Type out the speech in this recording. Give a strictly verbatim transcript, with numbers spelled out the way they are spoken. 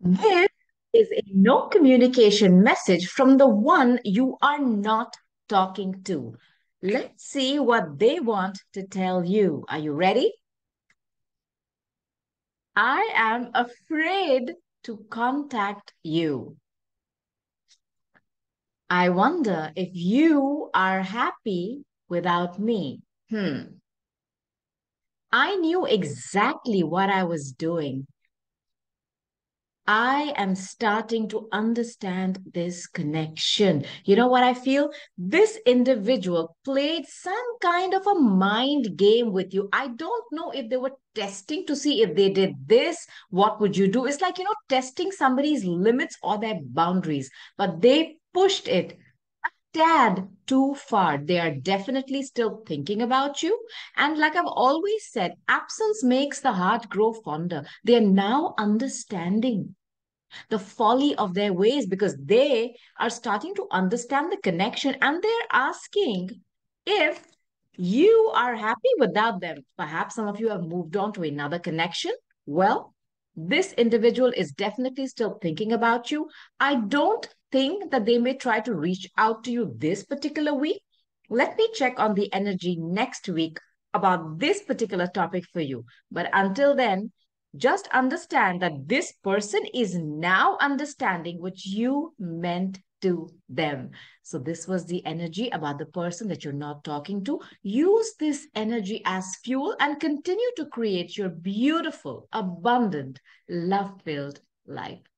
This is a no communication message from the one you are not talking to. Let's see what they want to tell you. Are you ready? I am afraid to contact you. I wonder if you are happy without me. Hmm. I knew exactly what I was doing. I am starting to understand this connection. You know what I feel? This individual played some kind of a mind game with you. I don't know if they were testing to see if they did this, what would you do? It's like, you know, testing somebody's limits or their boundaries, but they pushed it tad too far. They are definitely still thinking about you. And like I've always said, absence makes the heart grow fonder. They are now understanding the folly of their ways because they are starting to understand the connection and they're asking if you are happy without them. Perhaps some of you have moved on to another connection. Well, this individual is definitely still thinking about you. I don't think that they may try to reach out to you this particular week. Let me check on the energy next week about this particular topic for you. But until then, just understand that this person is now understanding what you meant to them. So, this was the energy about the person that you're not talking to. Use this energy as fuel and continue to create your beautiful, abundant, love filled life.